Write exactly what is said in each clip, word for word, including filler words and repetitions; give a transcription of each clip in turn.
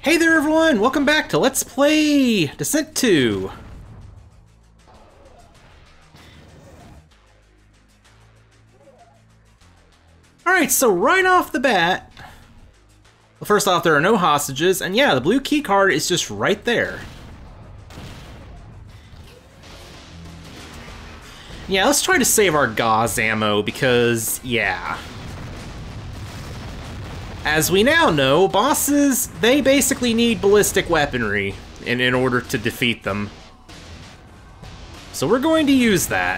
Hey there everyone, welcome back to Let's Play Descent two. Alright, so right off the bat, well, first off, there are no hostages, and yeah, the blue key card is just right there. Yeah, let's try to save our gauze ammo because, yeah. As we now know, bosses, they basically need ballistic weaponry in, in order to defeat them. So we're going to use that.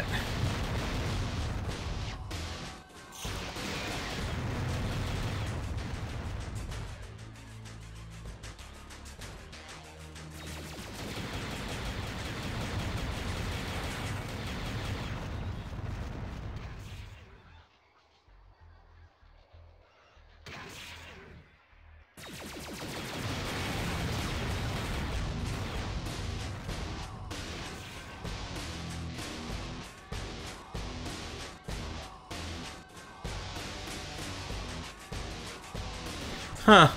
Huh.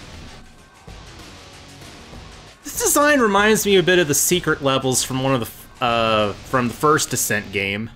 This design reminds me a bit of the secret levels from one of the uh from the first Descent game.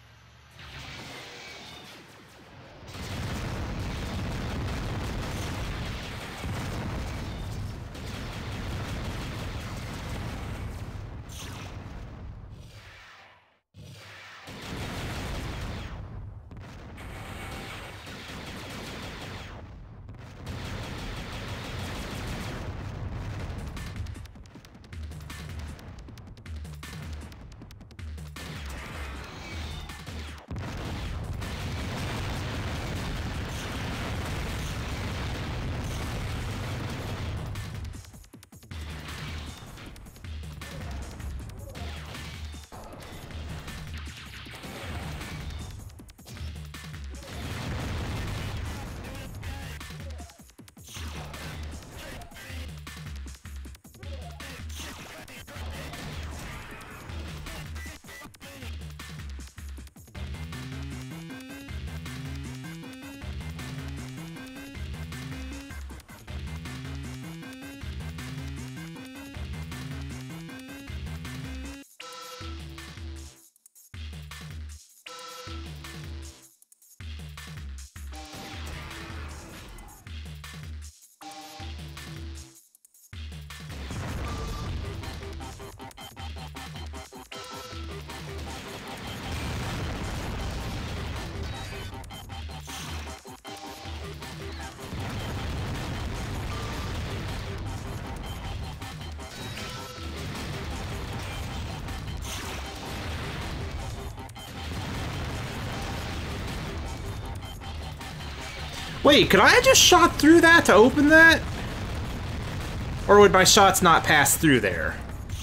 Wait, could I have just shot through that to open that? Or would my shots not pass through there?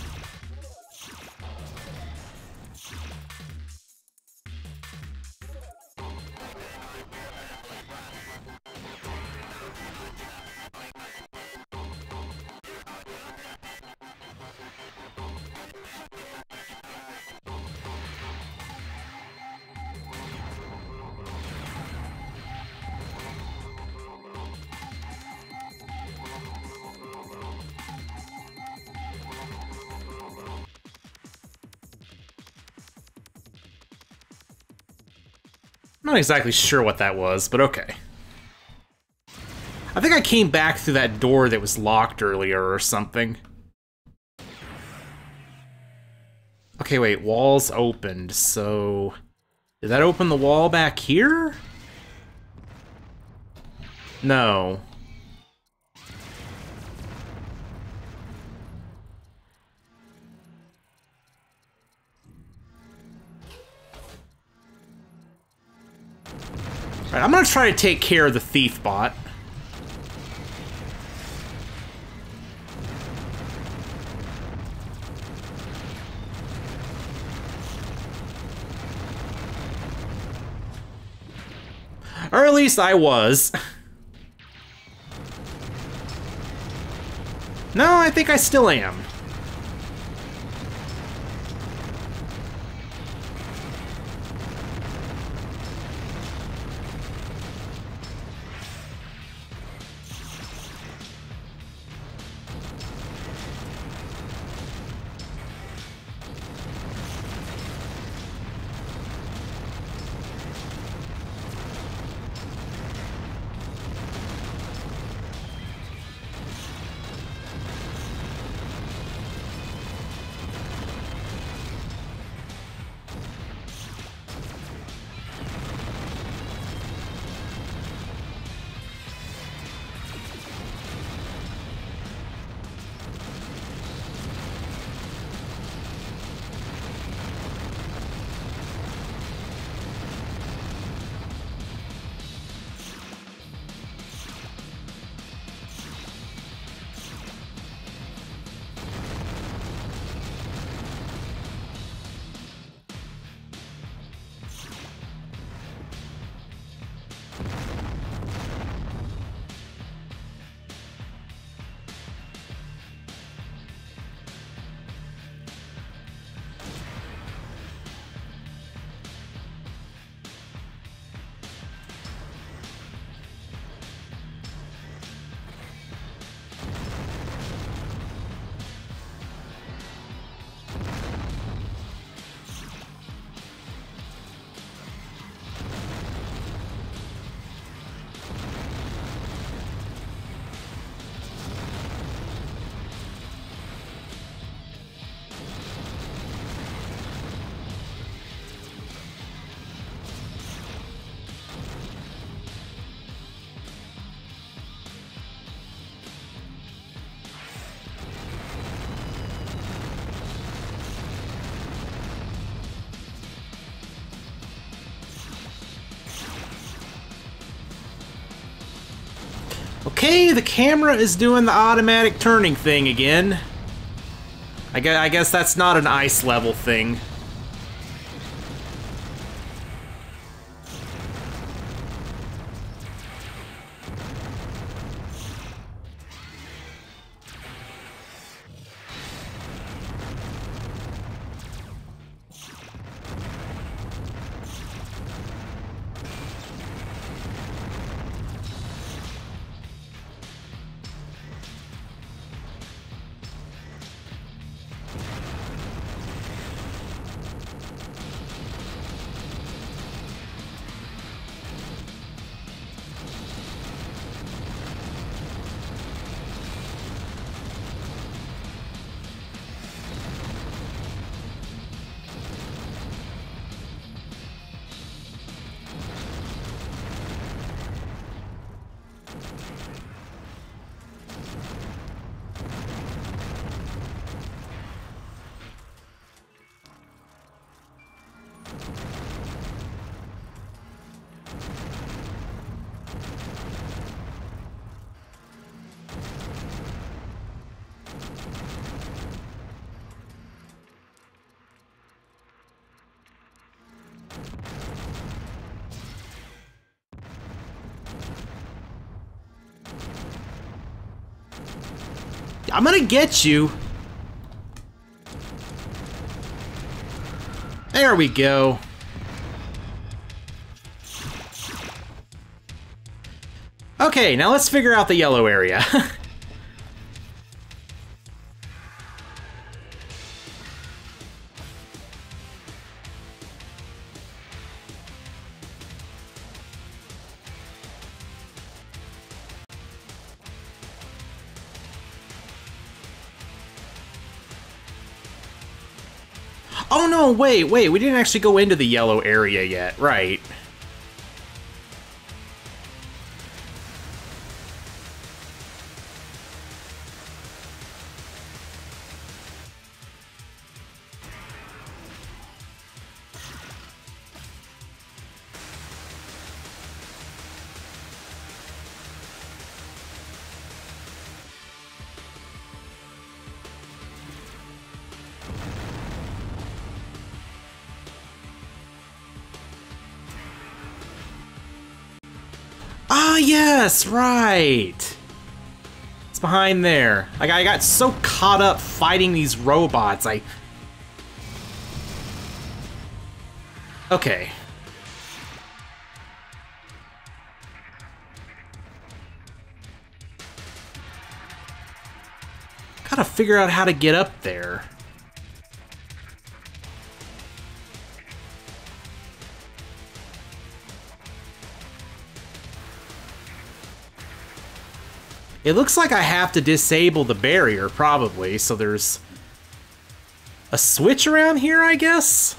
I'm not exactly sure what that was, but okay. I think I came back through that door that was locked earlier or something. Okay, wait, walls opened, so... Did that open the wall back here? No. Alright, I'm gonna try to take care of the thief bot. Or at least I was. No, I think I still am. Okay, the camera is doing the automatic turning thing again. I guess, I guess that's not an ice level thing. I'm gonna get you. There we go. Okay, now let's figure out the yellow area. Oh no, wait, wait, we didn't actually go into the yellow area yet, right? Ah, yes, right. It's behind there. Like, I got so caught up fighting these robots, I... Okay. Gotta figure out how to get up there. It looks like I have to disable the barrier, probably, so there's a switch around here, I guess?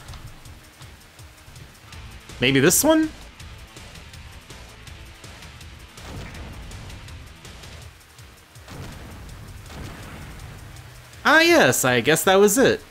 Maybe this one? Ah, yes, I guess that was it.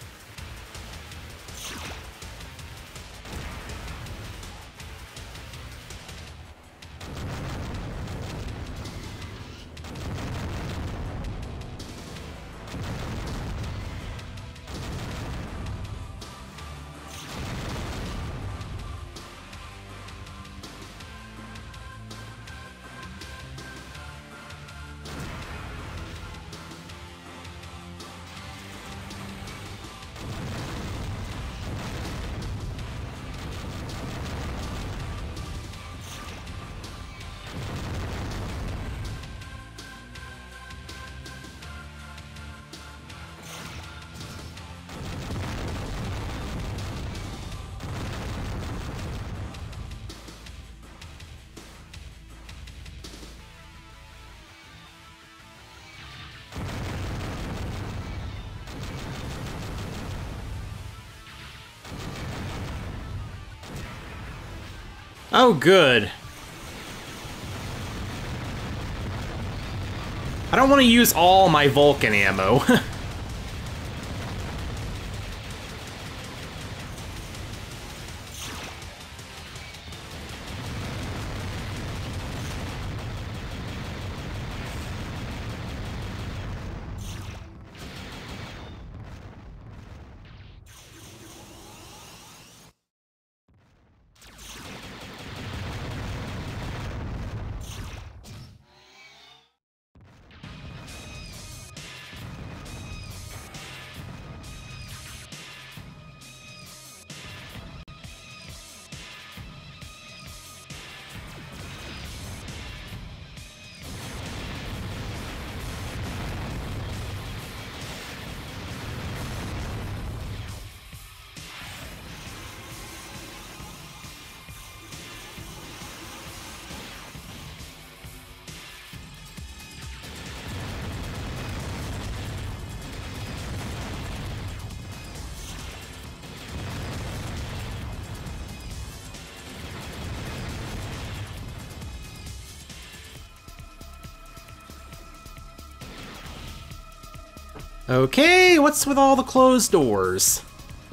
Oh, good. I don't want to use all my Vulcan ammo. Okay, what's with all the closed doors?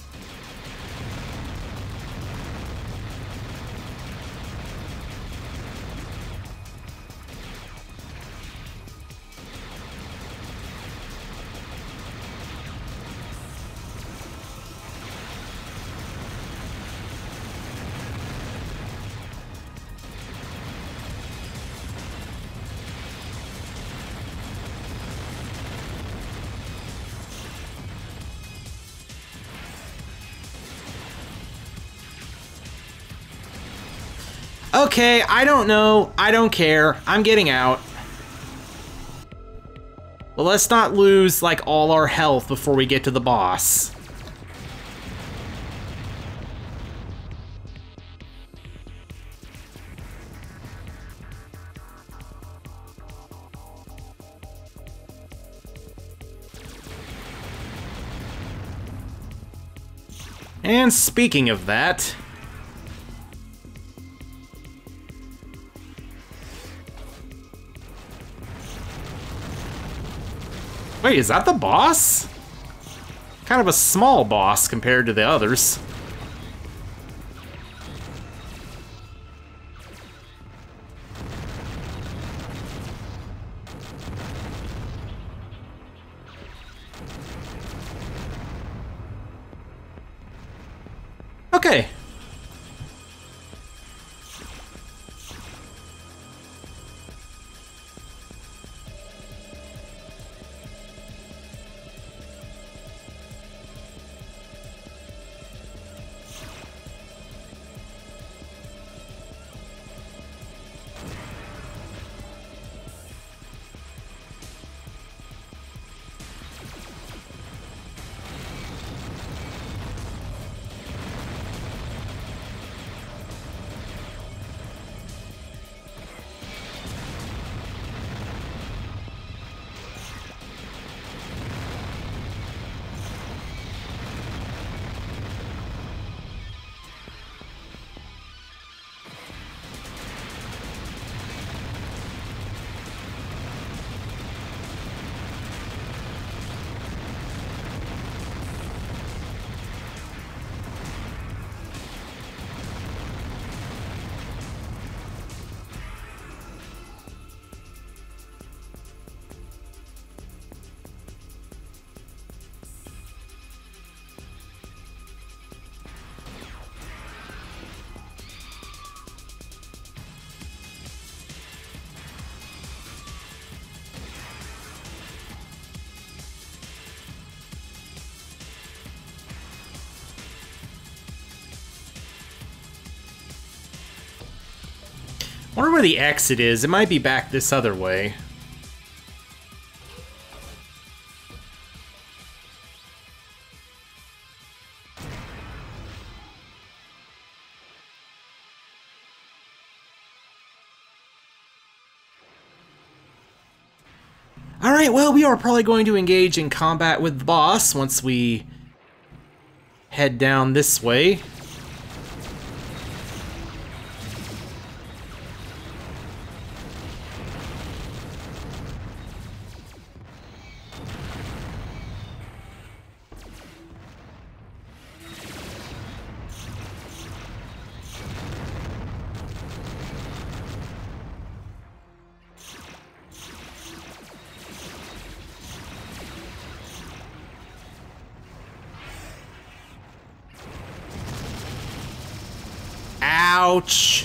Okay, I don't know. I don't care. I'm getting out. But let's not lose, like, all our health before we get to the boss. And speaking of that... Wait, is that the boss? Kind of a small boss compared to the others. Okay. I wonder where the exit is. It might be back this other way. Alright, well, we are probably going to engage in combat with the boss once we head down this way. Ouch!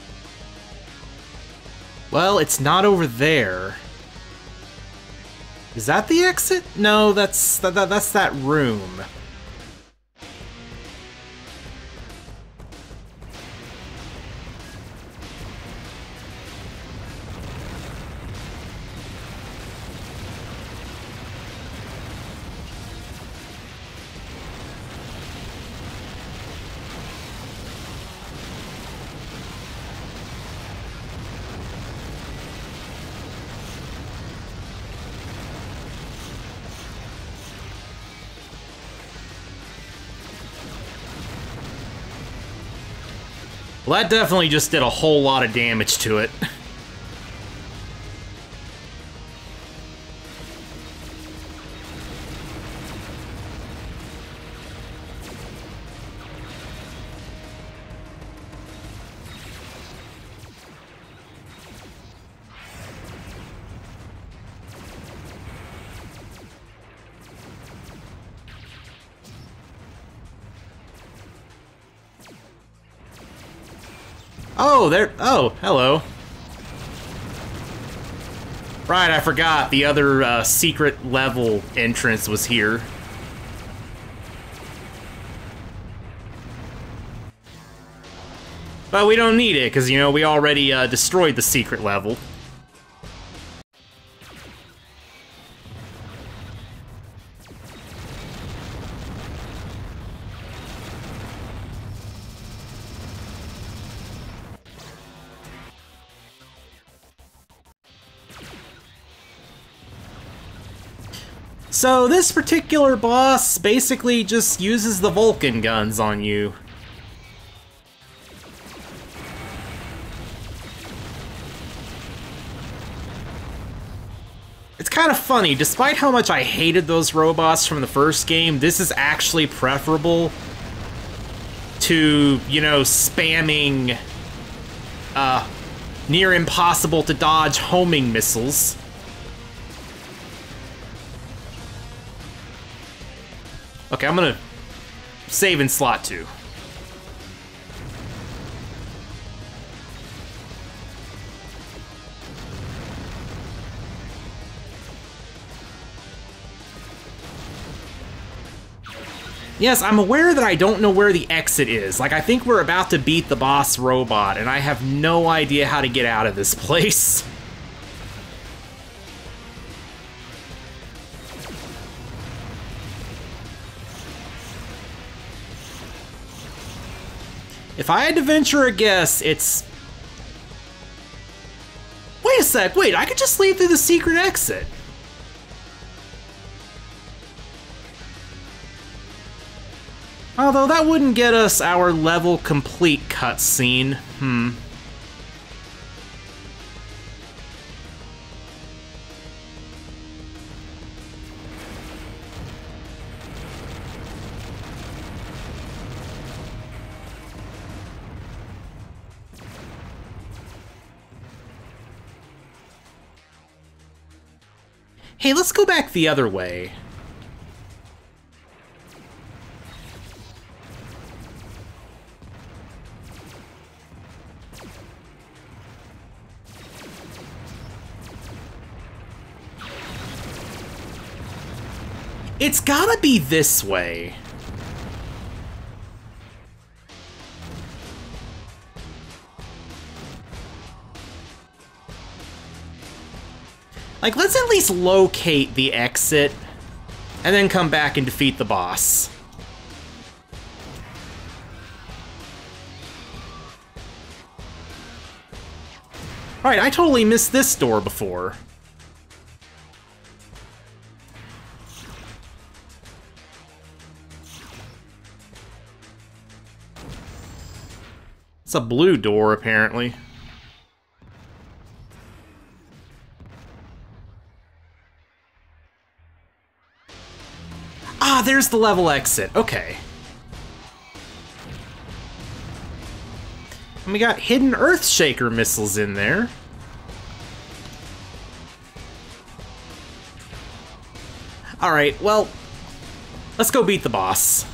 Well, it's not over there. Is that the exit? No, that's that, that that's that room. Well, that definitely just did a whole lot of damage to it. Oh, there. Oh, hello. Right, I forgot the other uh, secret level entrance was here. But we don't need it, because, you know, we already uh, destroyed the secret level. So this particular boss basically just uses the Vulcan guns on you. It's kind of funny, despite how much I hated those robots from the first game, this is actually preferable to, you know, spamming uh, near impossible to dodge homing missiles. Okay, I'm gonna save in slot two. Yes, I'm aware that I don't know where the exit is. Like, I think we're about to beat the boss robot, and I have no idea how to get out of this place. If I had to venture a guess, it's... Wait a sec, wait, I could just leave through the secret exit. Although that wouldn't get us our level complete cutscene. Hmm. Hey, let's go back the other way. It's gotta be this way. Like, let's at least locate the exit, and then come back and defeat the boss. Alright, I totally missed this door before. It's a blue door, apparently. Ah, there's the level exit. Okay. And we got hidden Earthshaker missiles in there. Alright, well, let's go beat the boss.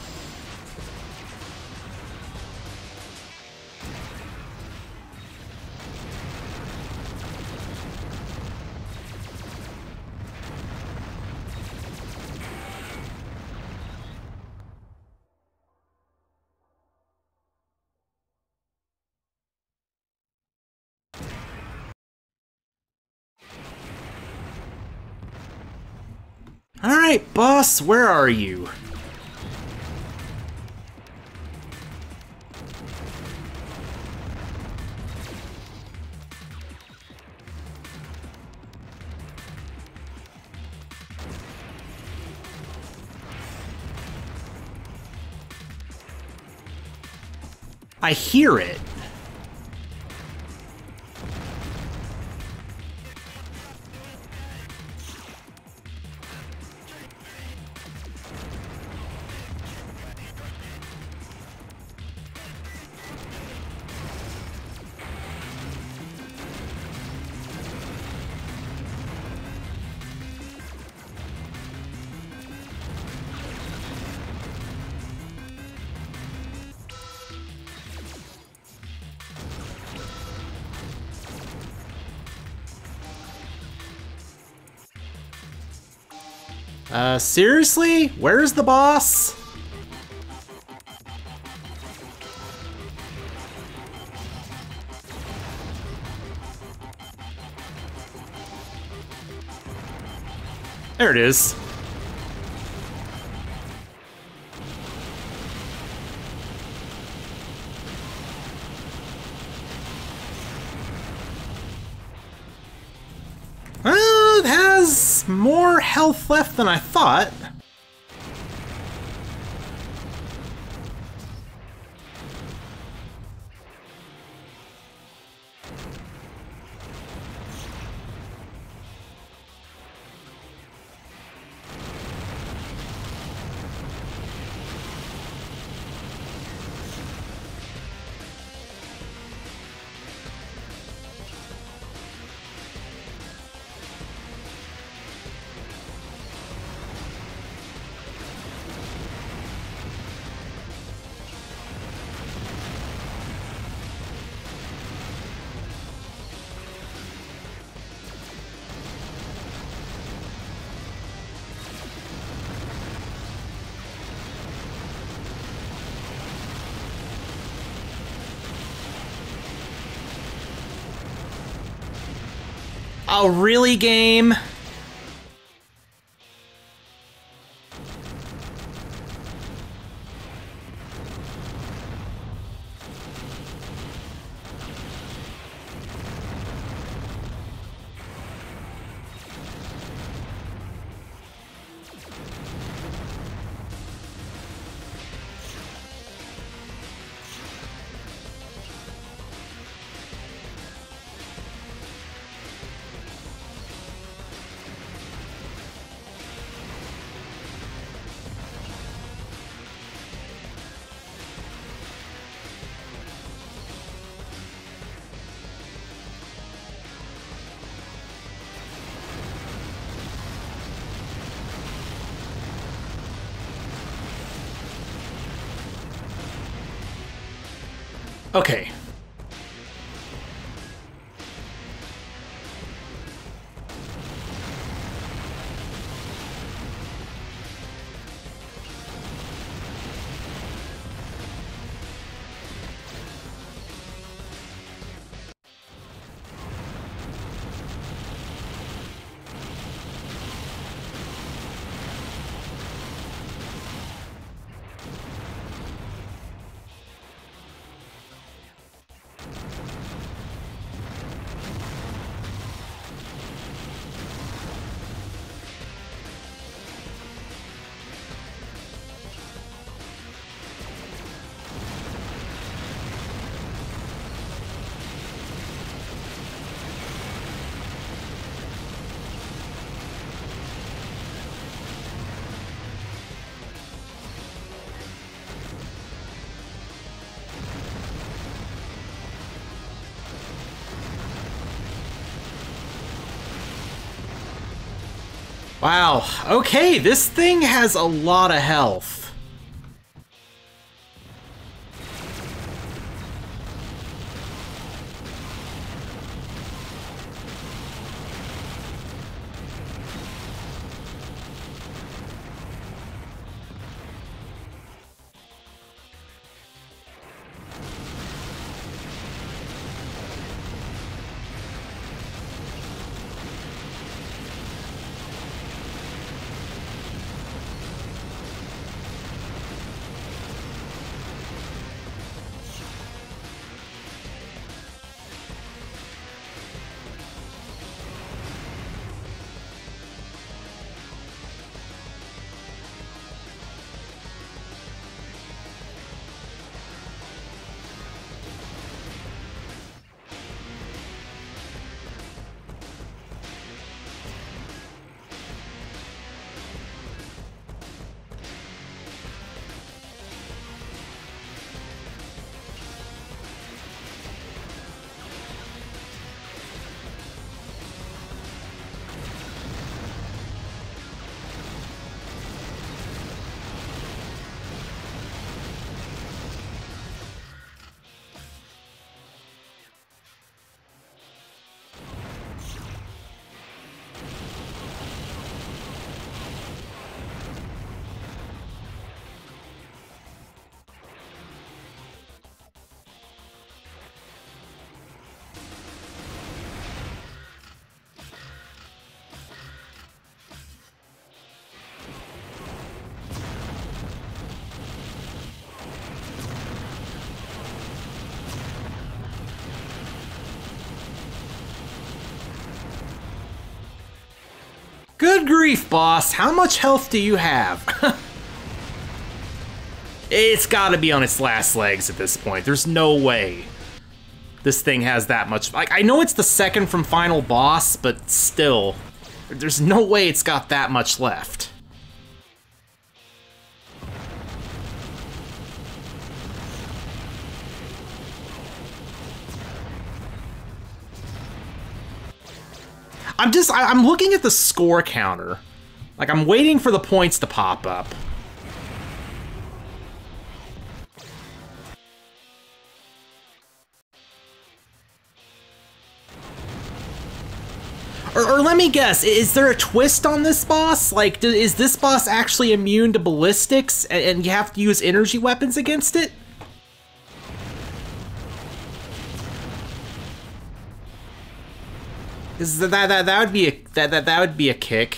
Alright, boss, where are you? I hear it. Uh, seriously? Where's the boss? There it is. Well, it has more health left than I thought. Oh, really, game? Okay. Wow, okay, this thing has a lot of health. Good grief, boss. How much health do you have? It's gotta be on its last legs at this point. There's no way this thing has that much. Like, I know it's the second from final boss, but still, there's no way it's got that much left. I'm just, I, I'm looking at the score counter. Like, I'm waiting for the points to pop up. Or, or let me guess, is there a twist on this boss? Like, do, is this boss actually immune to ballistics, and, and you have to use energy weapons against it? Is that that that would be a that that that would be a kick.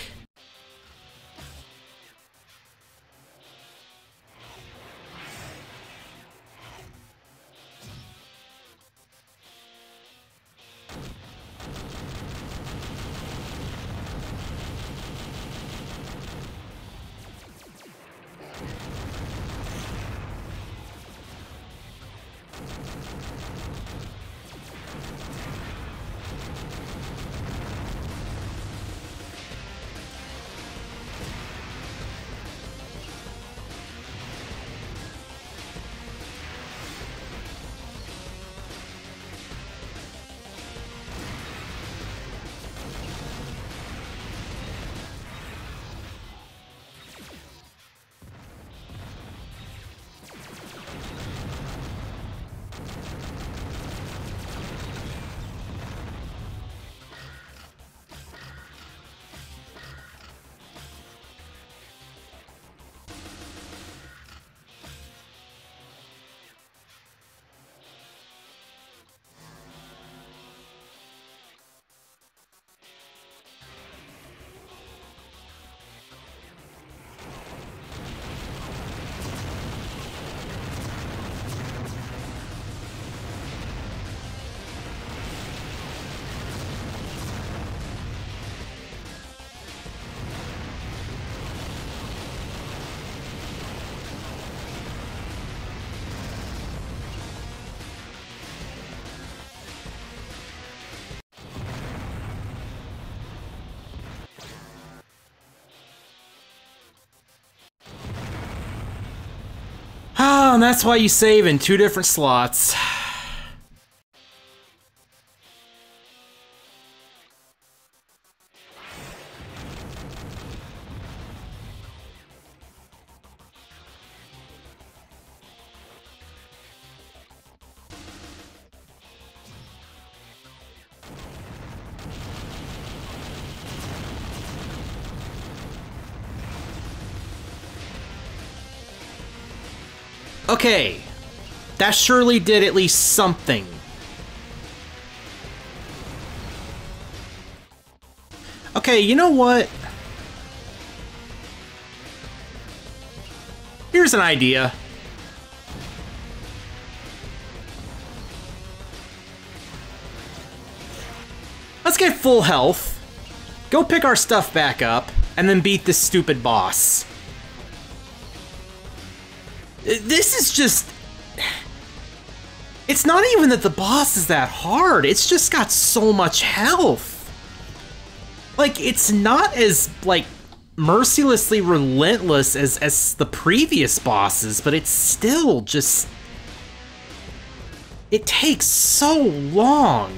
Oh, and that's why you save in two different slots. Okay, that surely did at least something. Okay, you know what? Here's an idea. Let's get full health, go pick our stuff back up, and then beat this stupid boss. This is just... It's not even that the boss is that hard, it's just got so much health. Like, it's not as, like, mercilessly relentless as, as the previous bosses, but it's still just... It takes so long.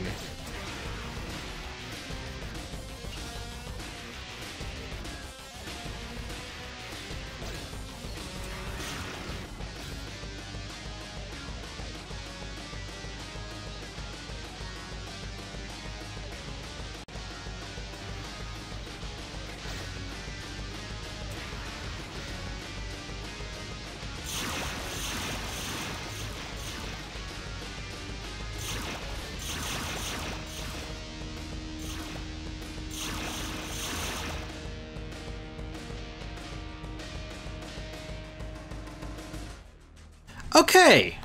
Okay.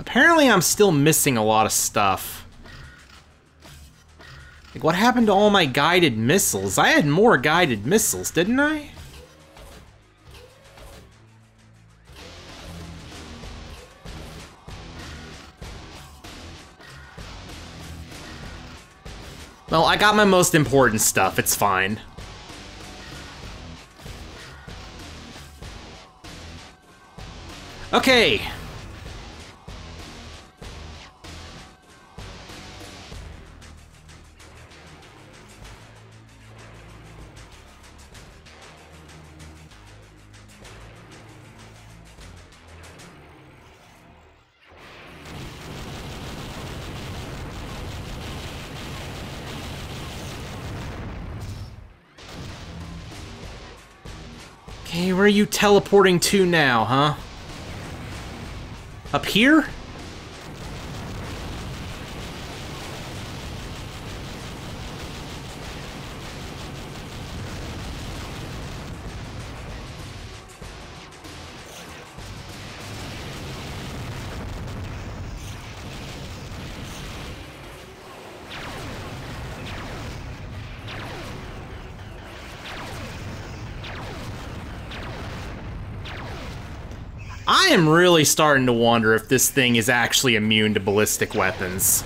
apparently I'm still missing a lot of stuff. Like, what happened to all my guided missiles? I had more guided missiles, didn't I? Well, I got my most important stuff, it's fine. Okay. Okay, where are you teleporting to now, huh? Up here? I am really starting to wonder if this thing is actually immune to ballistic weapons.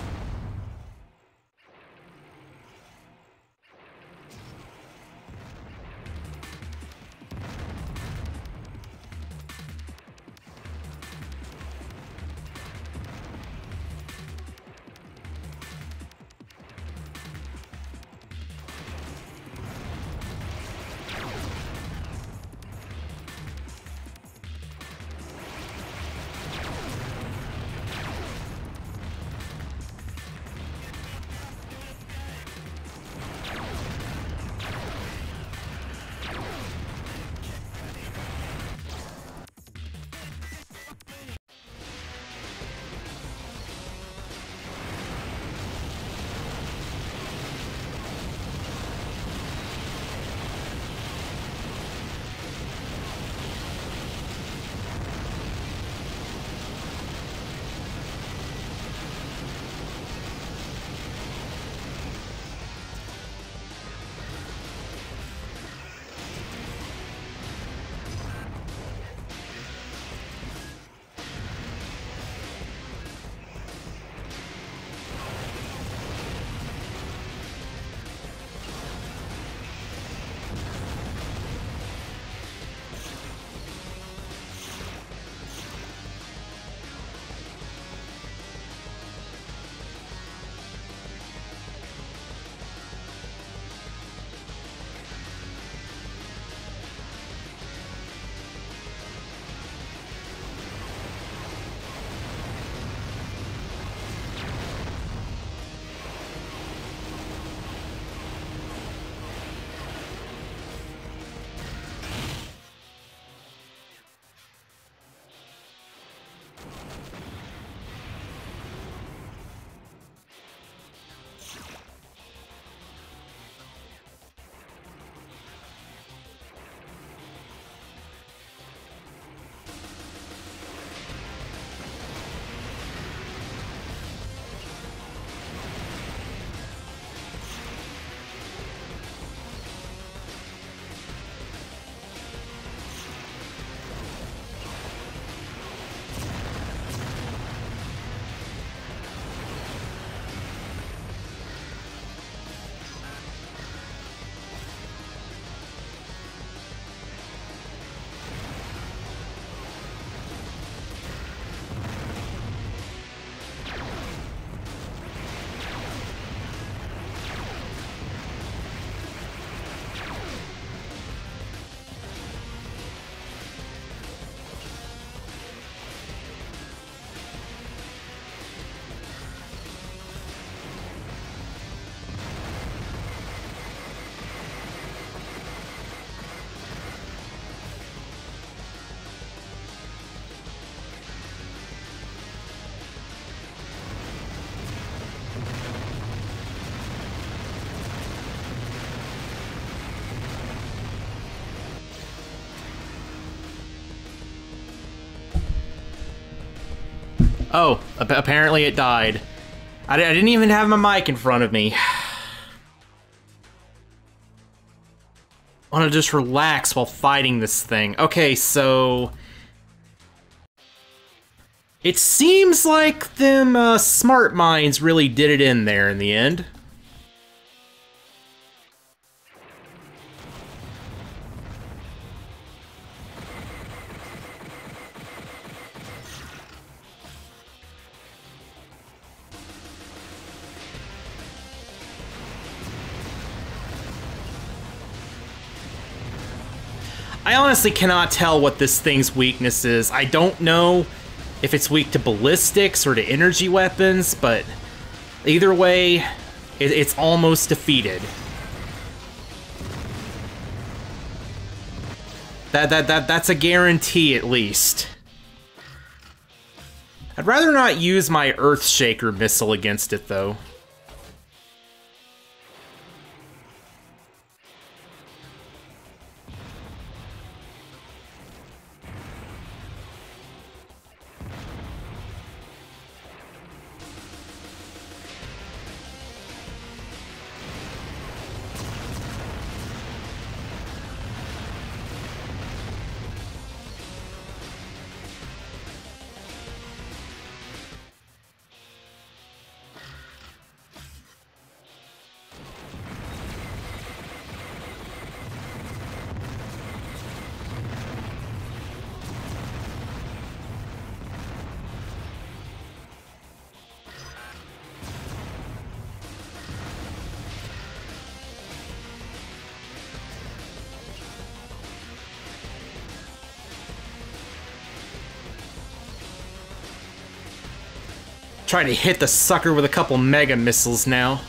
Oh, ap apparently it died. I, I didn't even have my mic in front of me. I want to just relax while fighting this thing. Okay, so... It seems like them uh, smart minds really did it in there in the end. I honestly cannot tell what this thing's weakness is. I don't know if it's weak to ballistics or to energy weapons, but either way, it, it's almost defeated. That, that, that, that's a guarantee, at least. I'd rather not use my Earthshaker missile against it, though. Trying to hit the sucker with a couple mega missiles now.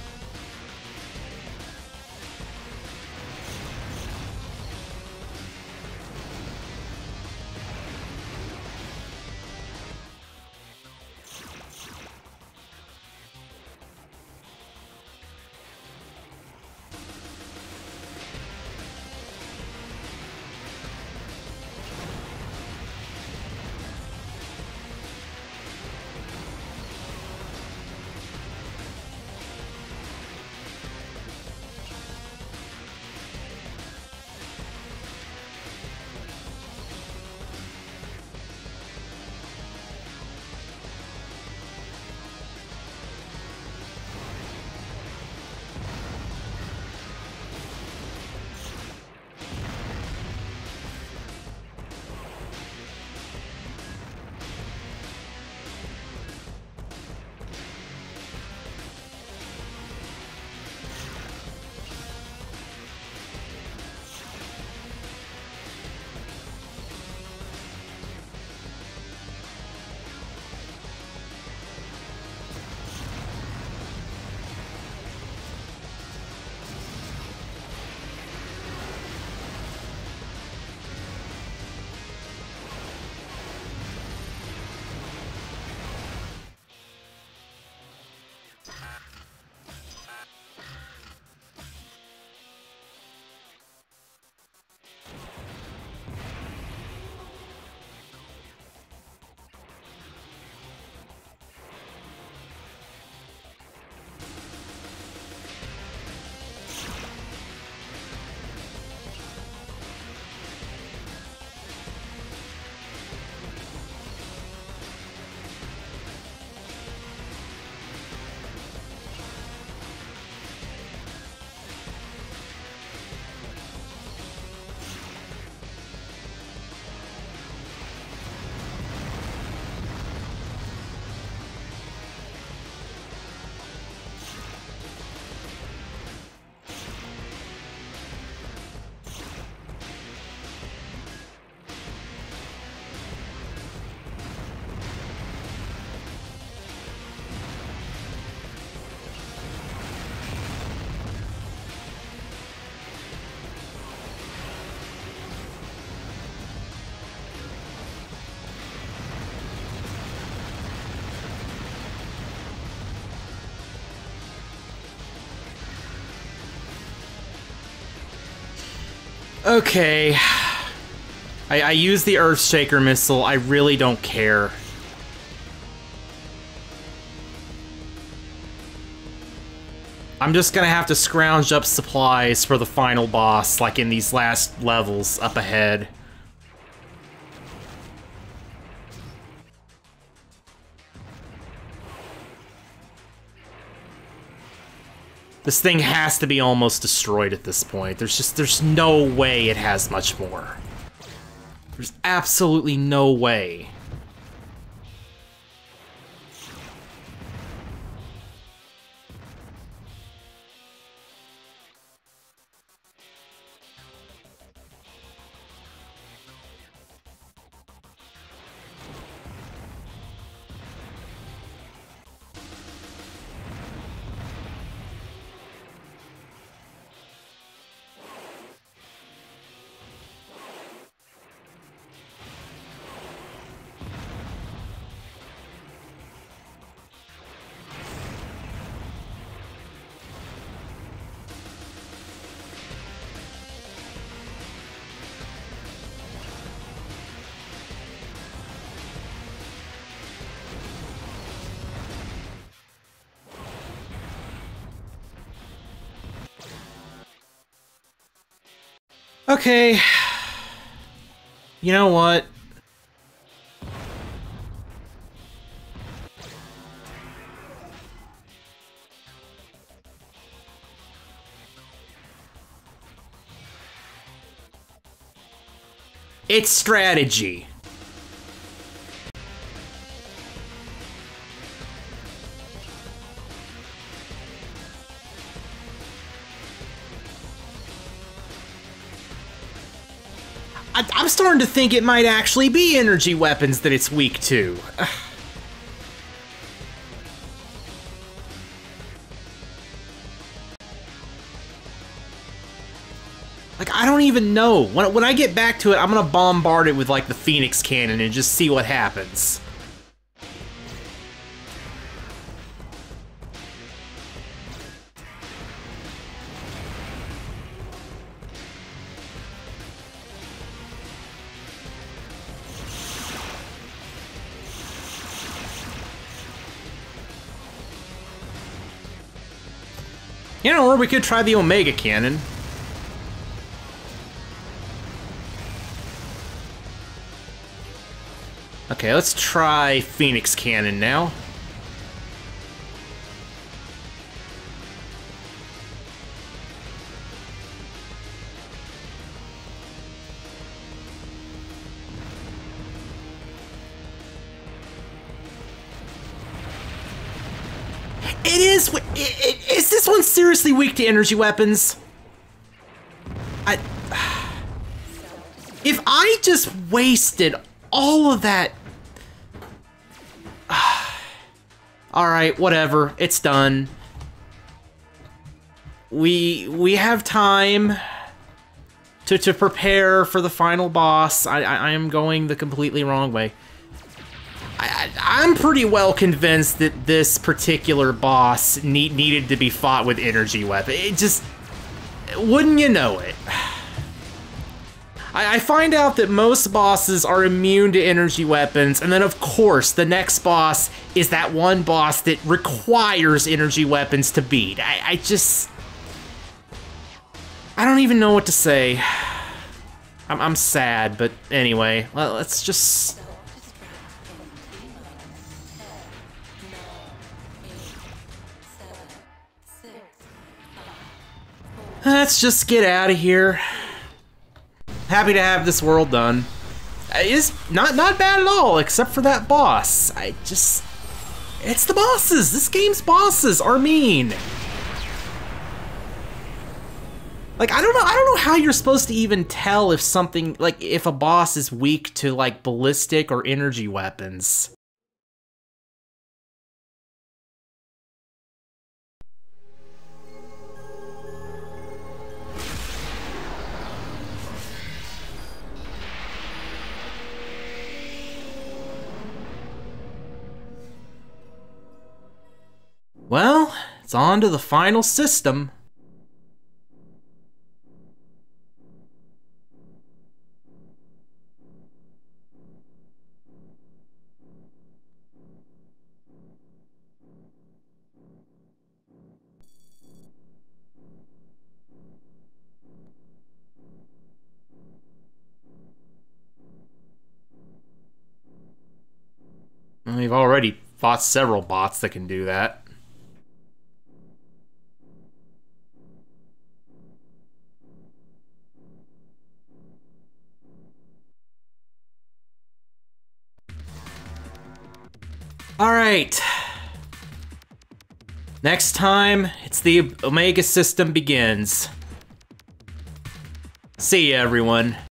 Okay. I, I use the Earthshaker missile. I really don't care. I'm just gonna have to scrounge up supplies for the final boss, like in these last levels up ahead. This thing has to be almost destroyed at this point. There's just, there's no way it has much more. There's absolutely no way. Okay. You know what? It's strategy. I, I'm starting to think it might actually be energy weapons that it's weak to. Like, I don't even know. When, when I get back to it, I'm gonna bombard it with, like, the Phoenix Cannon and just see what happens. You know, or we could try the Omega Cannon. Okay, let's try Phoenix Cannon now. It is. It, it, is this one seriously weak to energy weapons? I. If I just wasted all of that. Alright, whatever. It's done. We we have time to to prepare for the final boss. I I, I am going the completely wrong way. I, I I'm pretty well convinced that this particular boss need, needed to be fought with energy weapon. It just, wouldn't you know it? I find out that most bosses are immune to energy weapons, and then of course the next boss is that one boss that requires energy weapons to beat. I, I just... I don't even know what to say. I'm, I'm sad, but anyway, well, let's just... Let's just get out of here. Happy to have this world done. It's not not bad at all, except for that boss. I just... It's the bosses! This game's bosses are mean! Like, I don't know, I don't know how you're supposed to even tell if something, like, if a boss is weak to, like, ballistic or energy weapons. Well, it's on to the final system. We've already fought several bots that can do that. Alright. Next time, it's the Omega system begins. See ya, everyone.